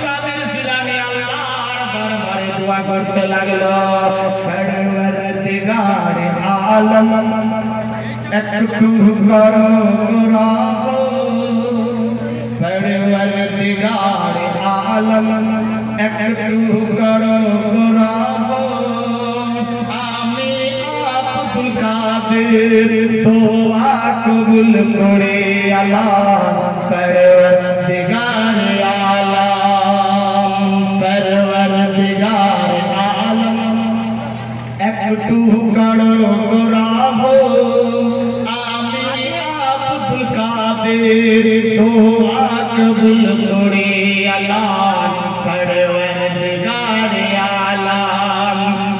কাদের জিলানী আল্লাহর দরবারে দোয়া করতে লাগলো, পরওয়ারদিগারে আলম একটু করো রাহো, পরওয়ারদিগারে আলম একটু করো রাহো, আমি আব্দুল কাদের দোয়া কবুল করে আল্লাহ, পরওয়ারদিগারে আলম, পরওয়ারদিগারে আলম একটু করো রাহো, আমি আব্দুল কাদের দোয়া কবুল করে আল্লাহ, পরওয়ারদিগারে আলম।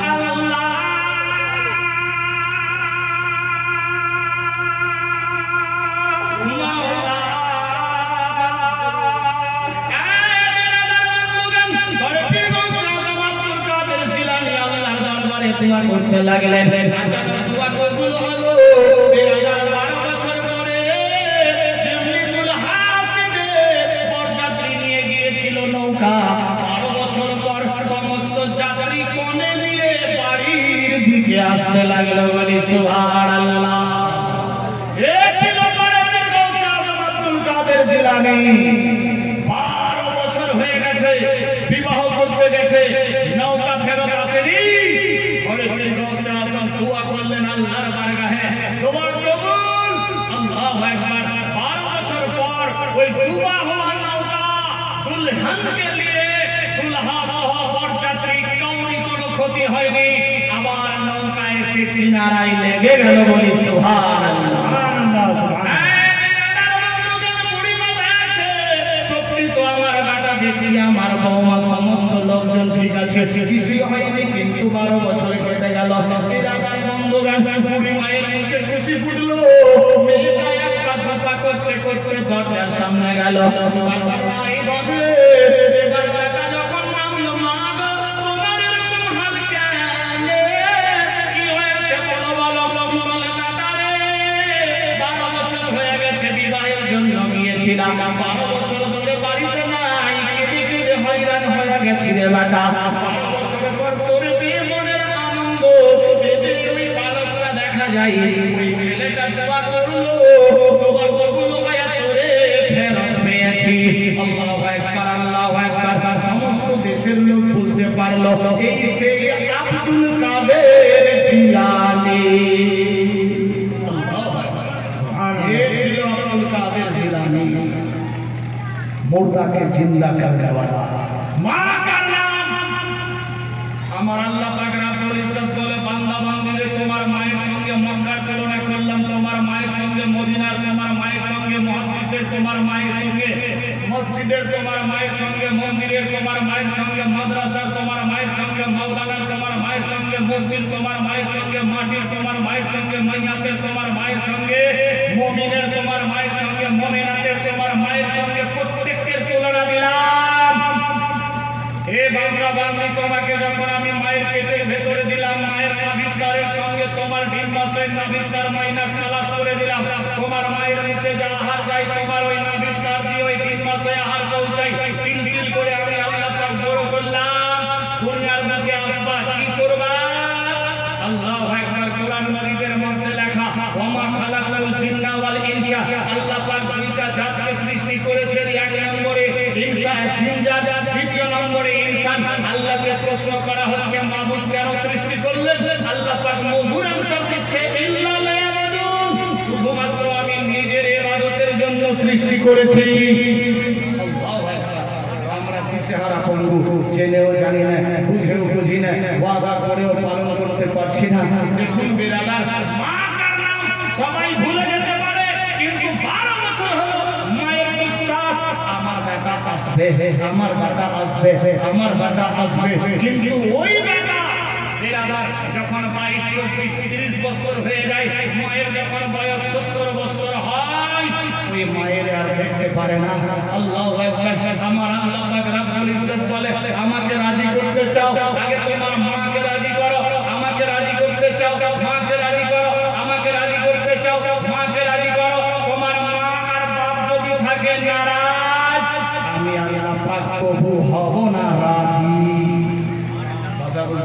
দোয়া করতে লাগলেন, দোয়া কবুল হলো। 12 বছর পরে জিবরিল হাসিদের বরযাত্রী নিয়ে গিয়েছিল নৌকা, 12 বছর পর সমস্ত যাত্রী কোণে নিয়ে বাড়ির দিকে আসতে লাগলো, বলি সুবহানাল্লাহ। এ ছিল পরবীর গৌসে আযম আব্দুল কাদের জিলানী। 12 বছর হয়ে গেছে, বিবাহ করতে গেছে, নৌকা ফেরত আসেনি। দোয়া করলেন আল্লাহর বারগাহে, দোয়া কবুল, আল্লাহু আকবার। 12 বছর পর ওই ডুবা হওয়া নৌকা দুলহানকে নিয়ে, দুলহা সহ বরযাত্রী কাউরি কোনো ক্ষতি হয়নি, আবার নৌকা এসে কিনারায় লেগে গেল, বলি সুবহানাল্লাহ। আমার বেটা দেখছি, আমার বৌমা, সমস্ত লোকজন ঠিক আছে, কিছুই হয়নি, কিন্তু 12 বছর কেটে গেল। বুড়ি মায়ের মুখে খুশি ফুটলো, মেয়েটা একটা কথা করতে করতে দরজার সামনে গেল। এবার বেটা যখন নামলো, মা গো তোমার এরকম হাল কেন, কি হয়েছে বলো বলো বলো বেটা রে, 12 বছর হয়ে গেছে, বিবাহের জন্য গিয়েছিলাম, 12 বছর ধরে বাড়িতে নাই, কেঁদে কেঁদে হয়রান হয়ে গেছি রে বেটা। 12 বছর পর তোর বিয়ে মনের আনন্দ, ওই বালকটা দেখা যায়, ওই ছেলেটা দোয়া করলো, দোয়া কবুল হয়ে তোরে ফেরত পেয়েছি। আল্লাহু আকবার, আল্লাহু আকবার। সমস্ত দেশের লোক বুঝতে পারলো, এই সেই আব্দুল কাদের জিলানী। এই ছিল আব্দুল কাদের জিলানী, মুর্দাকে জিন্দা করনে वाला। মা का नाम আমার আল্লাহ পাক রব্বুল ইজ্জত বলে, বান্দা বান্দীরে তোমার মায়ের সঙ্গে মক্কার তুলনা করলাম, তোমার মায়ের সঙ্গে মদিনার, তোমার মায়ের সঙ্গে মুহাদ্দিসের, তোমার মায়ের সঙ্গে মসজিদের, তোমার মায়ের সঙ্গে মন্দিরের, তোমার মায়ের সঙ্গে মাদ্রাসার, তোমার মায়ের সঙ্গে মাওলানার, তোমার মায়ের সঙ্গে মসজিদ, তোমার মায়ের সঙ্গে মাটির, তোমার মায়ের সঙ্গে মাইয়াতের, তোমার মায়ের সঙ্গে মুমিনের, তোমার মায়ের সঙ্গে মুমিনাতের, তোমার মায়ের সঙ্গে প্রত্যেকের তুলনা দিলাম। এ বান্দা বান্দী, তোমাকে যখন আমি মায়ের পেটের ভেতরে দিলাম, মায়ের নাভির দ্বারের সঙ্গে তোমার ডিম্বাশয় নাভির দ্বার মাইনাস খালাস করে দিলাম, তোমার মায়ের মুখে যা আহার যায়, তোমার ওই নাভির দ্বার দিয়ে ওই ডিম্বাশয় আহার পৌঁছাই, তিল তিল করে আমি আল্লাহ পাক বড় করলাম। দুনিয়ার বুকে আসবা, কি করবা? আল্লাহু আকবার। কোরআন মাজিদের মধ্যে লেখা, ওয়া মা খালাকাল জিন্না ওয়াল ইনসা, আল্লাহ পাক দুইটা জাতকে সৃষ্টি করেছেন, এক নম্বরে ইনসা, জিন জাত, দ্বিতীয় নম্বরে ইনসান। আল্লাহকে প্রশ্ন করা হচ্ছে, মাবুদ কেন সৃষ্টি করলেন? আল্লাহ পাক মধুর আনসার দিচ্ছে, ইল্লা লিয়াবুদুন, শুধুমাত্র আমি নিজের ইবাদতের জন্য সৃষ্টি করেছি। আল্লাহু আকবার। আমরা দিশেহারা পঙ্গু, জেনেও জানি না, বুঝেও বুঝি না, ওয়াদা করেও পালন করতে পারছি না। দেখুন বিরাদার, মা কার নাম সবাই ভুলে যেতে পারে, কিন্তু 12 বছর হলো মায়ের বিশ্বাস, আমার বেটা আসবে, আমার বেটা আসবে, আমার বেটা আসবে। কিন্তু ওই বেটা বিরাদার যখন 22, 24, 30 বছর হয়ে যায়, মায়ের যখন বয়স 70 বছর হয়, ওই মায়ের আর দেখতে পারে না। আল্লাহু আকবার। আমার আল্লাহ পাক রব্বুল ইজ্জত বলে, আমাকে রাজি করতে চাও, আগে তোমার মাকে রাজি করো। আমাকে রাজি করতে চাও, মাকে রাজি করো। আমাকে রাজি করতে চাও, মাকে রাজি করো। তোমার মা আর বাপ যদি থাকে নারাজ, আমি আল্লাহ পাক কবু হব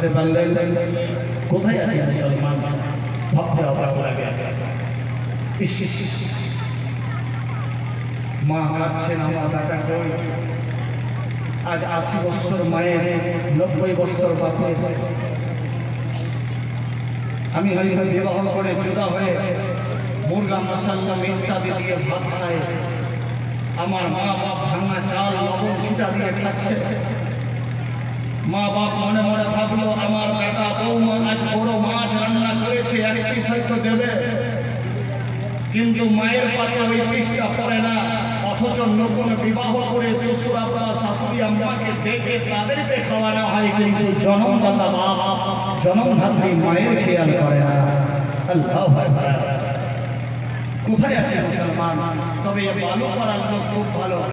বুঝতে পারলেন? কোথায় আছে মুসলমান? ভাবতে অবাক লাগে। মা কাঁদছেন, আমার বেটা কই? আজ 80 বছর মায়ের, 90 বছর বাপের। আমি হয়তো বিবাহ করে জুদা হয়ে মুরগা মশাল্লা ইত্যাদি দিয়ে ভাত খাই, আমার মা বাপ ভাঙা চাল লবণ ছিটা দিয়ে খাচ্ছে। মা বাপ মনে মনে ভাবলো আমার বেটা বৌমা আজ বড় মাছ রান্না করেছে, এক পিস হয়তো দেবে, কিন্তু মায়ের পাতে ওই পিসটা পড়ে না। অথচ নতুন বিবাহ করে শ্বশুর আব্বা শাশুড়ি আম্মাকে ডেকে তাদেরকে খাওয়ানো হয়, কিন্তু জনমদাতা বাপ, জনমধাত্রী মায়ের খেয়াল করে না। আল্লাহু আকবার। কোথায় আছে মুসলমান? তবে বালু পাড়ার লোক খুব ভালো।